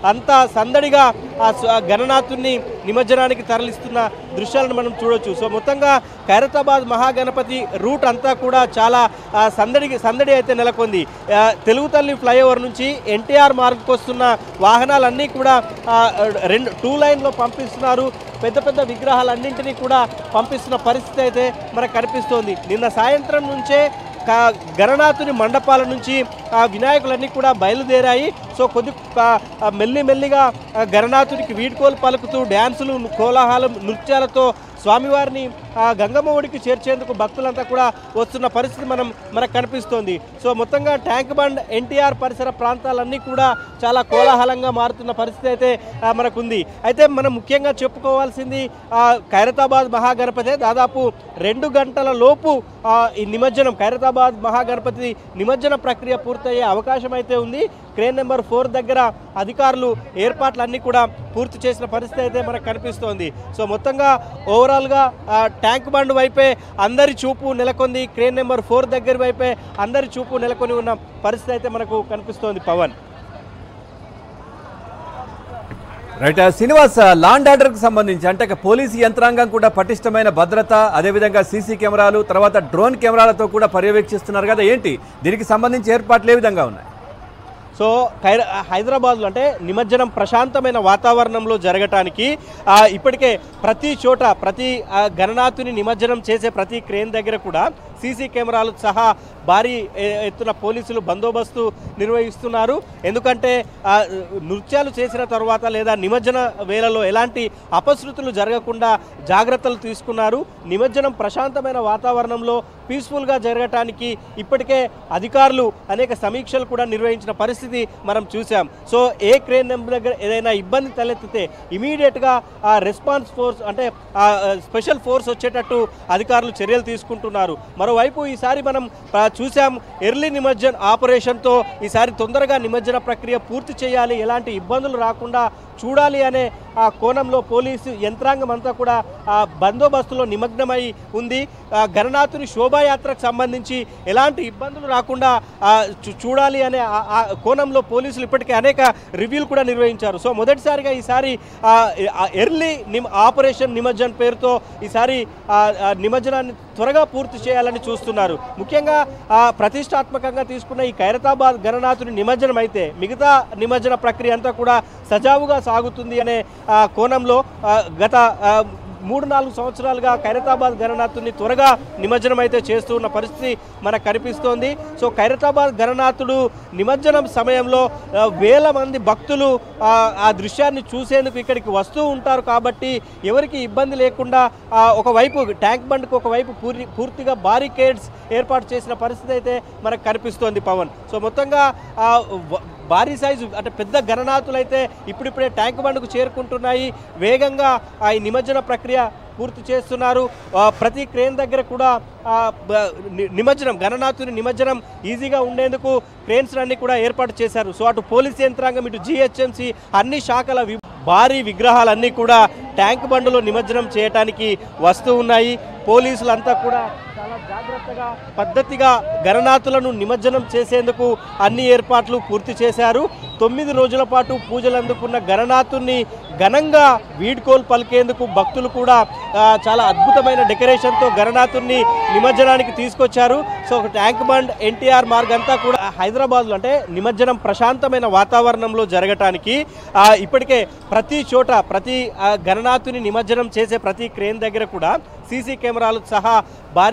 అంతా సందడిగా ఆ గణనాథుని నిమజ్జనానికి తరలిస్తున్న దృశ్యాలను మనం చూడొచ్చు. సో మొత్తంగా ఖైరతాబాద్ మహాగణపతి రూట్ అంతా కూడా చాలా సందడి అయితే నెలకొంది. తెలుగు తల్లి ఫ్లైఓవర్ నుంచి ఎన్టీఆర్ మార్గ్కి వస్తున్న వాహనాలన్నీ కూడా 2 లైన్లో పంపిస్తున్నారు. పెద్ద పెద్ద విగ్రహాలన్నింటినీ కూడా పంపిస్తున్న పరిస్థితి అయితే మనకు కనిపిస్తోంది. నిన్న సాయంత్రం నుంచే గణనాథుని మండపాల నుంచి వినాయకులన్నీ కూడా బయలుదేరాయి. సో మెల్లిమెల్లిగా గణనాథునికి వీడ్కోలు పలుకుతూ డ్యాన్సులు, కోలాహలం, నృత్యాలతో స్వామివారిని గంగమ్మ ఒడికి చేర్చేందుకు భక్తులంతా కూడా వస్తున్న పరిస్థితి మనకు కనిపిస్తోంది. సో మొత్తంగా ట్యాంక్ బండ్, ఎన్టీఆర్ పరిసర ప్రాంతాలన్నీ కూడా చాలా కోలాహలంగా మారుతున్న పరిస్థితి అయితే మనకుంది. అయితే మనం ముఖ్యంగా చెప్పుకోవాల్సింది ఖైరతాబాద్ మహాగణపతి దాదాపు 2 గంటల లోపు ఈ నిమజ్జనం, ఖైరతాబాద్ మహాగణపతి నిమజ్జన ప్రక్రియ పూర్తయ్యే అవకాశం అయితే ఉంది. క్రేన్ నెంబర్ 4 దగ్గర అధికారులు ఏర్పాట్లన్నీ కూడా పూర్తి చేసిన పరిస్థితి అయితే మనకు కనిపిస్తోంది. సో మొత్తంగా ఓవరాల్గా ట్యాంక్ బండ్ వైపే అందరి చూపు నెలకొంది. క్రేన్ నెంబర్ 4 దగ్గర వైపే అందరి చూపు నెలకొని ఉన్న పరిస్థితి అయితే మనకు కనిపిస్తోంది. పవన్, రైట్. శ్రీనివాస్, లాండ్ ఆర్డర్కి సంబంధించి అంటే పోలీసు యంత్రాంగం కూడా పటిష్టమైన భద్రత, అదేవిధంగా సీసీ కెమెరాలు, తర్వాత డ్రోన్ కెమెరాలతో కూడా పర్యవేక్షిస్తున్నారు కదా, ఏంటి దీనికి సంబంధించి ఏర్పాట్లు ఏ విధంగా ఉన్నాయి? సో హైదరాబాద్లో అంటే నిమజ్జనం ప్రశాంతమైన వాతావరణంలో జరగటానికి ఇప్పటికే ప్రతి చోట, ప్రతి గణనాథుని నిమజ్జనం చేసే ప్రతి క్రేన్ దగ్గర కూడా సీసీ కెమెరాలు సహా భారీ ఎత్తున పోలీసులు బందోబస్తు నిర్వహిస్తున్నారు. ఎందుకంటే నృత్యాలు చేసిన తర్వాత లేదా నిమజ్జన వేళలో ఎలాంటి అపశృతులు జరగకుండా జాగ్రత్తలు తీసుకున్నారు. నిమజ్జనం ప్రశాంతమైన వాతావరణంలో పీస్ఫుల్గా జరగటానికి ఇప్పటికే అధికారులు అనేక సమీక్షలు కూడా నిర్వహించిన పరిస్థితి మనం చూసాం. సో ఏ క్రేన్ నెంబర్ దగ్గర ఏదైనా ఇబ్బంది తలెత్తితే ఇమీడియట్గా రెస్పాన్స్ ఫోర్స్ అంటే స్పెషల్ ఫోర్స్ వచ్చేటట్టు అధికారులు చర్యలు తీసుకుంటున్నారు. మరోవైపు ఈసారి మనం చూసాం ఎర్లీ నిమజ్జన్ ఆపరేషన్తో ఈసారి తొందరగా నిమజ్జన ప్రక్రియ పూర్తి చేయాలి, ఎలాంటి ఇబ్బందులు రాకుండా చూడాలి అనే కోణంలో పోలీసు యంత్రాంగం అంతా కూడా బందోబస్తులో నిమగ్నమై ఉంది. గణనాథుని శోభాయాత్రకు సంబంధించి ఎలాంటి ఇబ్బందులు రాకుండా చూడాలి అనే కోణంలో పోలీసులు ఇప్పటికే అనేక రివ్యూలు కూడా నిర్వహించారు. సో మొదటిసారిగా ఈసారి ఎర్లీ ఆపరేషన్ నిమజ్జన్ పేరుతో ఈసారి నిమజ్జనాన్ని త్వరగా పూర్తి చేయాలని చూస్తున్నారు. ముఖ్యంగా ప్రతిష్టాత్మకంగా తీసుకున్న ఈ ఖైరతాబాద్ గణనాథుని నిమజ్జనం అయితే మిగతా నిమజ్జన ప్రక్రియ అంతా కూడా సజావుగా సాగుతుంది అనే కోణంలో గత 3-4 సంవత్సరాలుగా ఖైరతాబాద్ గణనాథుని త్వరగా నిమజ్జనం అయితే చేస్తూ ఉన్న పరిస్థితి మనకు కనిపిస్తోంది. సో ఖైరతాబాద్ గణనాథుడు నిమజ్జనం సమయంలో వేల మంది భక్తులు ఆ దృశ్యాన్ని చూసేందుకు ఇక్కడికి వస్తూ ఉంటారు. కాబట్టి ఎవరికి ఇబ్బంది లేకుండా ఒకవైపు ట్యాంక్ బండ్కి ఒకవైపు పూర్తిగా బారికేడ్స్ ఏర్పాటు చేసిన పరిస్థితి అయితే మనకు కనిపిస్తోంది. పవన్, సో మొత్తంగా భారీ సైజు అంటే పెద్ద గణనాథులు అయితే ఇప్పుడిప్పుడే ట్యాంక్ బండ్కు చేరుకుంటున్నాయి. వేగంగా ఈ నిమజ్జన ప్రక్రియ పూర్తి చేస్తున్నారు. ప్రతి క్రేన్ దగ్గర కూడా గణనాథుని నిమజ్జనం ఈజీగా ఉండేందుకు క్రేన్స్ అన్ని కూడా ఏర్పాటు చేశారు. సో అటు పోలీస్ యంత్రాంగం, ఇటు జిహెచ్ఎంసీ అన్ని శాఖల భారీ విగ్రహాలన్నీ కూడా ట్యాంక్ బండ్లో నిమజ్జనం చేయడానికి వస్తూ ఉన్నాయి. పోలీసులంతా కూడా చాలా జాగ్రత్తగా పద్ధతిగా గణనాథులను నిమజ్జనం చేసేందుకు అన్ని ఏర్పాట్లు పూర్తి చేశారు. 9 రోజుల పాటు పూజలు అందుకున్న గణనాథుని ఘనంగా వీడ్కోలు పలికేందుకు భక్తులు కూడా చాలా అద్భుతమైన డెకరేషన్తో గణనాథుని నిమజ్జనానికి తీసుకొచ్చారు. సో ట్యాంక్ బండ్, ఎన్టీఆర్ మార్గ్ అంతా కూడా హైదరాబాద్లో అంటే నిమజ్జనం ప్రశాంతమైన వాతావరణంలో జరగటానికి ఇప్పటికే ప్రతి చోట, ప్రతి గణనాథుని నిమజ్జనం చేసే ప్రతి క్రేన్ దగ్గర కూడా సీసీ కెమెరాలు సహా భారీ